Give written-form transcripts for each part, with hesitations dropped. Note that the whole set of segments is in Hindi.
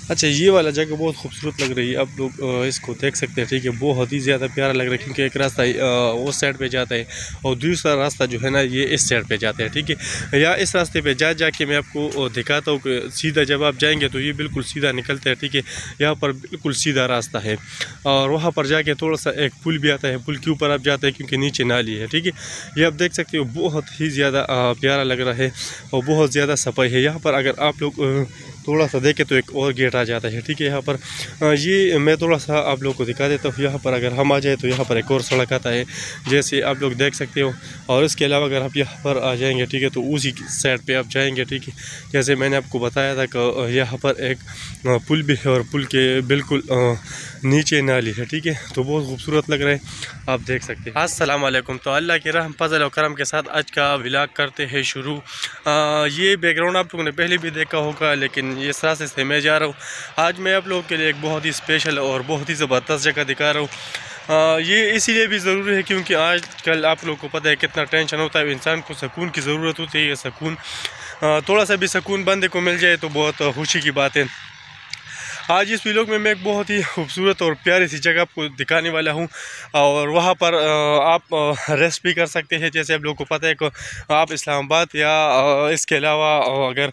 अच्छा, ये वाला जगह बहुत खूबसूरत लग रही है, आप लोग इसको देख सकते हैं। ठीक है, बहुत ही ज़्यादा प्यारा लग रहा है क्योंकि एक रास्ता उस साइड पे जाता है और दूसरा रास्ता जो है ना ये इस साइड पे जाता है। ठीक है, या इस रास्ते पे जा के मैं आपको दिखाता हूँ कि सीधा जब आप जाएंगे तो ये बिल्कुल सीधा निकलता है। ठीक है, यहाँ पर बिल्कुल सीधा रास्ता है और वहाँ पर जाके थोड़ा सा एक पुल भी आता है, पुल के ऊपर आप जाते हैं क्योंकि नीचे नाली है। ठीक है, ये आप देख सकते हो, बहुत ही ज़्यादा प्यारा लग रहा है और बहुत ज़्यादा सफाई है यहाँ पर। अगर आप लोग थोड़ा सा देखें तो एक और गेट आ जाता है। ठीक है, यहाँ पर ये मैं थोड़ा सा आप लोगों को दिखा देता हूँ। यहाँ पर अगर हम आ जाए तो यहाँ पर एक और सड़क आता है, जैसे आप लोग देख सकते हो। और इसके अलावा अगर आप यहाँ पर आ जाएंगे, ठीक है, तो उसी साइड पे आप जाएंगे। ठीक है, जैसे मैंने आपको बताया था कि यहाँ पर एक पुल भी है और पुल के बिल्कुल नीचे नाली है। ठीक है, तो बहुत खूबसूरत लग रहा है, आप देख सकते हैं। अस्सलाम वालेकुम। तो अल्लाह के रहम फजल और करम के साथ आज का व्लॉग करते हैं शुरू। ये बैकग्राउंड आप लोगों ने पहले भी देखा होगा, लेकिन इस रास्ते से मैं जा रहा हूँ। आज मैं आप लोगों के लिए एक बहुत ही स्पेशल और बहुत ही ज़बरदस्त जगह दिखा रहा हूँ। ये इसीलिए भी ज़रूरी है क्योंकि आजकल आप लोगों को पता है कितना टेंशन होता है, इंसान को सुकून की ज़रूरत होती है। ये सुकून थोड़ा सा भी सुकून बंदे को मिल जाए तो बहुत खुशी की बात है। आज इस व्लॉग में मैं एक बहुत ही खूबसूरत और प्यारी सी जगह आपको दिखाने वाला हूं और वहां पर आप रेस्ट भी कर सकते हैं। जैसे आप लोगों को पता है कि आप इस्लामाबाद या इसके अलावा अगर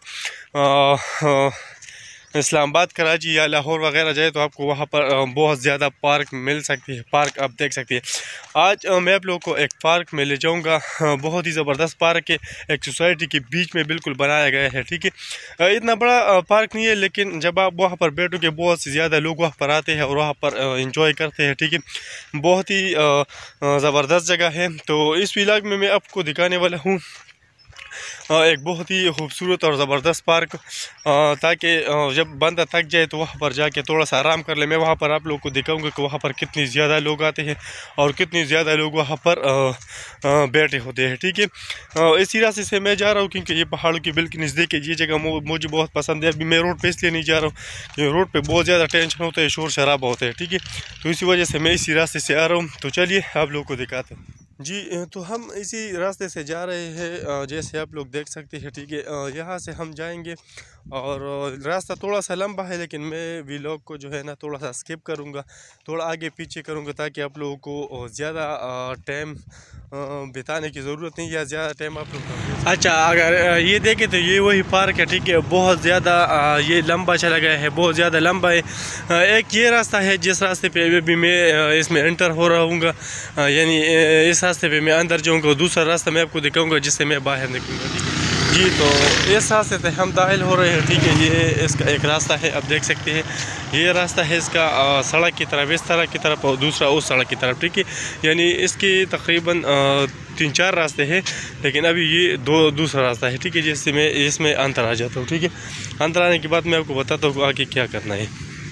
इस्लामाबाद, कराची या लाहौर वगैरह जाए तो आपको वहाँ पर बहुत ज़्यादा पार्क मिल सकती है। पार्क आप देख सकते हैं। आज मैं आप लोगों को एक पार्क में ले जाऊँगा, बहुत ही ज़बरदस्त पार्क है, एक सोसाइटी के बीच में बिल्कुल बनाया गया है। ठीक है, इतना बड़ा पार्क नहीं है, लेकिन जब आप वहाँ पर बैठोगे बहुत से ज़्यादा लोग वहाँ पर आते हैं और वहाँ पर इंजॉय करते हैं। ठीक है, बहुत ही ज़बरदस्त जगह है। तो इस व्लॉग में मैं आपको दिखाने वाला हूँ एक बहुत ही खूबसूरत और ज़बरदस्त पार्क, ताकि जब बंदा थक जाए तो वहाँ पर जाके थोड़ा सा आराम कर ले। मैं वहाँ पर आप लोगों को दिखाऊंगा कि वहाँ पर कितनी ज़्यादा लोग आते हैं और कितनी ज़्यादा लोग वहाँ पर बैठे होते हैं। ठीक है, इसी रास्ते से मैं जा रहा हूँ क्योंकि ये पहाड़ों की बिल्कुल नज़दीक है। ये जगह मुझे बहुत पसंद है। अभी मैं रोड पर इसलिए नहीं जा रहा हूँ क्योंकि रोड पर बहुत ज़्यादा टेंशन होता है, शोर शराबा होता है। ठीक है, तो इसी वजह से मैं इसी रास्ते से आ रहा हूँ। तो चलिए आप लोगों को दिखाता हूँ। जी, तो हम इसी रास्ते से जा रहे हैं, जैसे आप लोग देख सकते हैं। ठीक है, यहाँ से हम जाएंगे और रास्ता थोड़ा सा लंबा है, लेकिन मैं व्लॉग को जो है ना थोड़ा सा स्किप करूँगा, थोड़ा आगे पीछे करूँगा ताकि आप लोगों को ज़्यादा टाइम बिताने की ज़रूरत नहीं, या ज़्यादा टाइम आप लोग। अच्छा, अगर ये देखें तो ये वही पार्क है। ठीक है, बहुत ज़्यादा ये लंबा चला गया है, बहुत ज़्यादा लंबा है। एक ये रास्ता है जिस रास्ते पे भी मैं इसमें एंटर हो रहा हूँगा, यानी इस रास्ते पे मैं अंदर जाऊँगा। दूसरा रास्ता मैं आपको दिखाऊँगा जिससे मैं बाहर निकलूँगा। ठीक है जी, तो इस रास्ते से हम दाखिल हो रहे हैं। ठीक है, ये इसका एक रास्ता है, आप देख सकते हैं। ये रास्ता है इसका सड़क की तरफ, इस तरह की तरफ, और दूसरा उस सड़क की तरफ। ठीक है, यानी इसके तकरीबन 3-4 रास्ते हैं, लेकिन अभी ये दूसरा रास्ता है। ठीक है, जिससे मैं इसमें अंदर आ जाता हूँ। ठीक है, अंदर आने के बाद मैं आपको बताता हूँ आगे क्या करना है।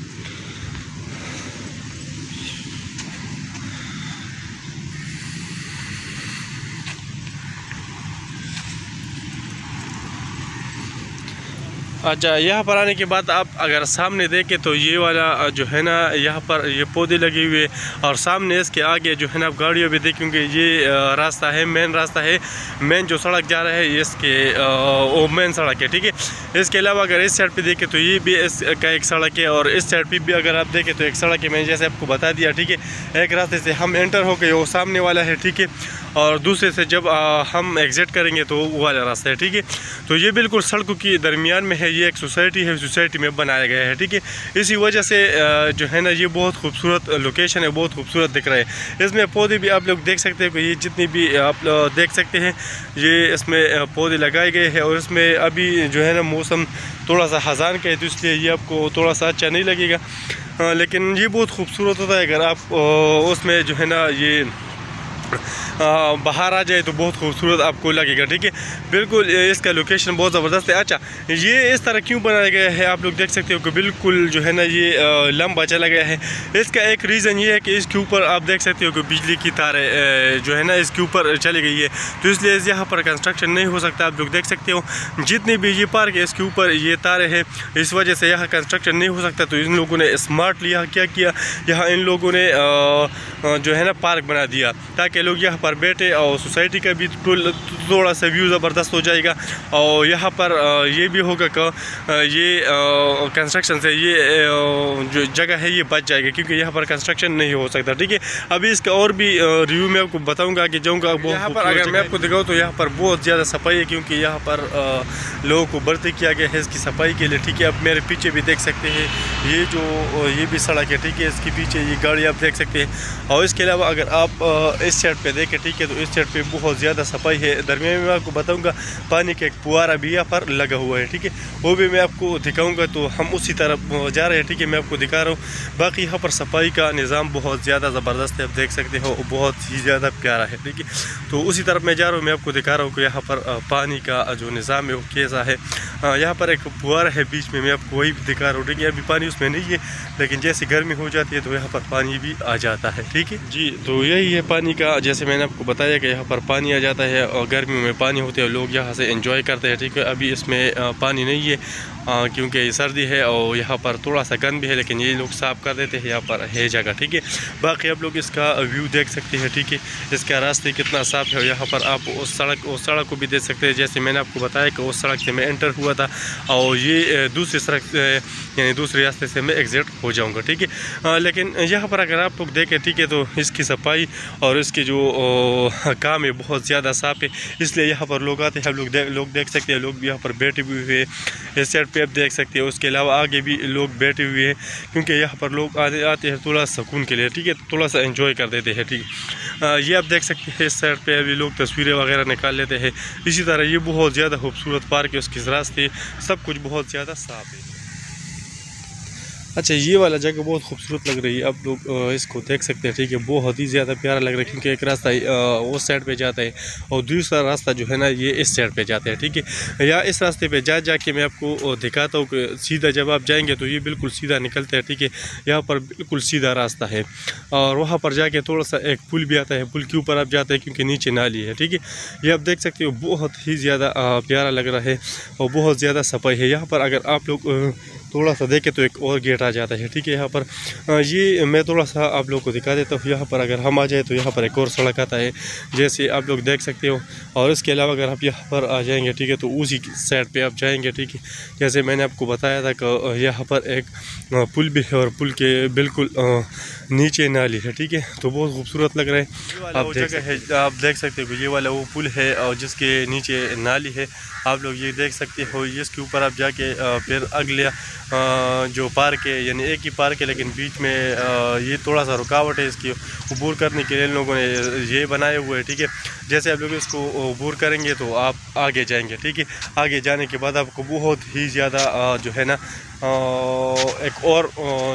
अच्छा, यहाँ पर आने के बाद आप अगर सामने देखें तो ये वाला जो है ना, यहाँ पर ये पौधे लगे हुए, और सामने इसके आगे जो है ना आप गाड़ियों भी देखेंगे। ये रास्ता है, मेन रास्ता है, मेन जो सड़क जा रहा है इसके वो मेन सड़क है। ठीक है, इसके अलावा अगर इस साइड पे देखें तो ये भी इसका एक सड़क है, और इस साइड पे भी अगर आप देखें तो एक सड़क है। मैंने जैसे आपको बता दिया। ठीक है, एक रास्ते से हम एंटर हो गए, वो सामने वाला है। ठीक है, और दूसरे से जब हम एग्ज़िट करेंगे तो वो वाला रास्ता है। ठीक है, तो ये बिल्कुल सड़कों की दरमियान में है, ये एक सोसाइटी है, सोसाइटी में बनाया गया है। ठीक है, इसी वजह से जो है ना ये बहुत खूबसूरत लोकेशन है, बहुत खूबसूरत दिख रहा है। इसमें पौधे भी आप लोग देख सकते हैं कि ये जितनी भी आप देख सकते हैं, ये इसमें पौधे लगाए गए हैं। और इसमें अभी जो है ना मौसम थोड़ा सा ख़ज़ान का है, तो इसलिए ये आपको थोड़ा सा अच्छा नहीं लगेगा, लेकिन ये बहुत खूबसूरत होता है। अगर आप उसमें जो है ना ये बाहर आ जाए तो बहुत खूबसूरत आपको लगेगा। ठीक है, बिल्कुल इसका लोकेशन बहुत ज़बरदस्त है। अच्छा, ये इस तरह क्यों बनाया गया है आप लोग देख सकते हो कि बिल्कुल जो है ना ये लंबा चला गया है। इसका एक रीज़न ये है कि इसके ऊपर आप देख सकते हो कि बिजली की तारें जो है ना इसके ऊपर चली गई है, तो इसलिए यहाँ पर कंस्ट्रक्शन नहीं हो सकता। आप लोग देख सकते हो जितनी भी ये पार्क है इसके ऊपर ये तारें हैं, इस वजह से यहाँ कंस्ट्रक्शन नहीं हो सकता। तो इन लोगों ने स्मार्टली यहाँ क्या किया, यहाँ इन लोगों ने जो है ना पार्क बना दिया ताकि लोग यहाँ पर बैठे और सोसाइटी का भी थोड़ा सा व्यू ज़बरदस्त हो जाएगा। और यहाँ पर ये भी होगा कि ये कंस्ट्रक्शन से ये जो जगह है ये बच जाएगी, क्योंकि यहाँ पर कंस्ट्रक्शन नहीं हो सकता। ठीक है, अभी इसका और भी रिव्यू मैं आपको बताऊँगा कि जाऊँगा। यहाँ पर अगर मैं आपको दिखाऊँ तो यहाँ पर बहुत ज़्यादा सफाई है, क्योंकि यहाँ पर लोगों को भर्ती किया गया है इसकी सफाई के लिए। ठीक है, अब मेरे पीछे भी देख सकते हैं ये भी सड़क है। ठीक है, इसके पीछे ये गाड़ी आप देख सकते हैं। और इसके अलावा अगर आप इस साइड पे देखें, ठीक है, तो इस साइड पे बहुत ज़्यादा सफाई है। दरमियान में मैं आपको बताऊंगा पानी का एक फुहारा भी यहाँ पर लगा हुआ है। ठीक है, वो भी मैं आपको दिखाऊंगा। तो हम उसी तरफ जा रहे हैं। ठीक है, मैं आपको दिखा रहा हूँ। बाकी यहाँ पर सफाई का निज़ाम बहुत ज़्यादा ज़बरदस्त है, आप देख सकते हो, बहुत ही ज़्यादा प्यारा है। ठीक है, तो उसी तरफ मैं जा रहा हूँ। मैं आपको दिखा रहा हूँ कि यहाँ पर पानी का जो निज़ाम है वो कैसा है। यहाँ पर एक फुहारा है बीच में, मैं आपको वही दिखा रहा हूँ। ठीक है, अभी पानी उसमें नहीं है, लेकिन जैसे गर्मी हो जाती है तो यहाँ पर पानी भी आ जाता है। ठीक है जी, तो यही है पानी का, जैसे मैंने आपको बताया कि यहाँ पर पानी आ जाता है और गर्मियों में पानी होते हैं, लोग यहाँ से एंजॉय करते हैं। ठीक है, अभी इसमें पानी नहीं है क्योंकि सर्दी है और यहाँ पर थोड़ा सा गंद भी है, लेकिन ये लोग साफ़ कर देते हैं, यहाँ पर है जगह। ठीक है, बाकी आप लोग इसका व्यू देख सकते हैं। ठीक है, इसका रास्ते कितना साफ़ है। यहाँ पर आप उस सड़क को भी देख सकते हैं। जैसे मैंने आपको बताया कि उस सड़क से मैं एंटर हुआ था और ये दूसरी सड़क यानी दूसरे रास्ते से मैं एग्जिट हो जाऊँगा। ठीक है, लेकिन यहाँ पर अगर आप लोग देखें, ठीक है, तो इसकी सफाई और इसके जो काम है बहुत ज़्यादा साफ़ है, इसलिए यहाँ पर लोग आते हैं। लोग देख सकते हैं, लोग भी यहाँ पर बैठे हुए हैं। इस साइड पे आप देख सकते हैं, उसके अलावा आगे भी लोग बैठे हुए हैं, क्योंकि यहाँ पर लोग आते हैं थोड़ा सुकून के लिए। ठीक है, थोड़ा सा एंजॉय कर देते हैं। ठीक है, ये आप देख सकते हैं, इस साइड पे अभी लोग तस्वीरें वगैरह निकाल लेते हैं। इसी तरह ये बहुत ज़्यादा खूबसूरत पार्क है, उसके रास्ते सब कुछ बहुत ज़्यादा साफ है। अच्छा, ये वाला जगह बहुत खूबसूरत लग रही है, आप लोग इसको देख सकते हैं। ठीक है, बहुत ही ज़्यादा प्यारा लग रहा है, क्योंकि एक रास्ता उस साइड पे जाता है और दूसरा रास्ता जो है ना ये इस साइड पे जाता है। ठीक है, या इस रास्ते पे जाके मैं आपको दिखाता हूँ कि सीधा जब आप जाएंगे तो ये बिल्कुल सीधा निकलता है। ठीक है, यहाँ पर बिल्कुल सीधा रास्ता है और वहाँ पर जाके थोड़ा सा एक पुल भी आता है, पुल के ऊपर आप जाते हैं क्योंकि नीचे नाली है। ठीक है, ये आप देख सकते हो, बहुत ही ज़्यादा प्यारा लग रहा है और बहुत ज़्यादा सफाई है। यहाँ पर अगर आप लोग थोड़ा सा देखें तो एक और गेट आ जाता है। ठीक है, यहाँ पर ये मैं थोड़ा सा आप लोगों को दिखा देता हूँ। यहाँ पर अगर हम आ जाए तो यहाँ पर एक और सड़क आता है, जैसे आप लोग देख सकते हो। और इसके अलावा अगर आप यहाँ पर आ जाएंगे, ठीक है, तो उसी साइड पे आप जाएंगे। ठीक है, जैसे मैंने आपको बताया था कि यहाँ पर एक पुल भी है और पुल के बिल्कुल नीचे नाली है। ठीक है, तो बहुत खूबसूरत लग रहा है। आप देख सकते हो ये वाला वो पुल है और जिसके नीचे नाली है, आप लोग ये देख सकते हो। इसके ऊपर आप जाके फिर अगले जो पार्क है, यानी एक ही पार्क है लेकिन बीच में ये थोड़ा सा रुकावट है, इसकी अबूर करने के लिए इन लोगों ने ये बनाए हुए हैं। ठीक है, जैसे आप लोग इसको अबूर करेंगे तो आप आगे जाएंगे। ठीक है, आगे जाने के बाद आपको बहुत ही ज़्यादा जो है ना एक और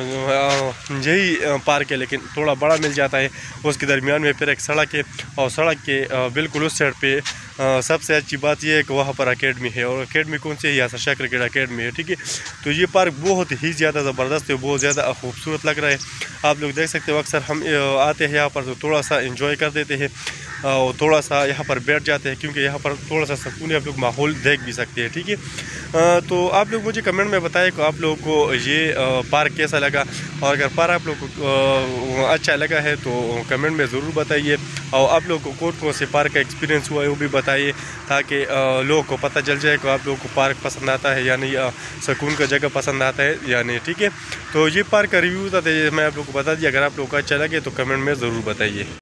यही पार्क है लेकिन थोड़ा बड़ा मिल जाता है। उसके दरमियान में फिर एक सड़क है और सड़क के बिल्कुल उस साइड पे सबसे अच्छी बात यह है कि वहाँ पर अकेडमी है। और अकेडमी कौन सी है? यहाँ शाह क्रिकेट अकेडमी है। ठीक है, तो ये पार्क बहुत ही ज़्यादा ज़बरदस्त है, बहुत ज़्यादा खूबसूरत लग रहा है। आप लोग देख सकते हो, अक्सर हम आते हैं यहाँ पर तो थोड़ा सा इंजॉय कर देते हैं और थोड़ा सा यहाँ पर बैठ जाते हैं, क्योंकि यहाँ पर थोड़ा सा सुकून आप लोग माहौल देख भी सकते हैं। ठीक है, तो आप लोग मुझे कमेंट में बताएं कि आप लोगों को ये पार्क कैसा लगा, और अगर पार्क आप लोग को अच्छा लगा है तो कमेंट में ज़रूर बताइए। और आप लोग को कौन से पार्क का एक्सपीरियंस हुआ है वो भी बताइए, ताकि लोगों को पता चल जाए कि आप लोगों को पार्क पसंद आता है या नहीं, सुकून का जगह पसंद आता है या नहीं। ठीक है, तो ये पार्क का रिव्यू था, मैं आप लोगों को बता दिया। अगर आप लोगों को अच्छा लगे तो कमेंट में ज़रूर बताइए।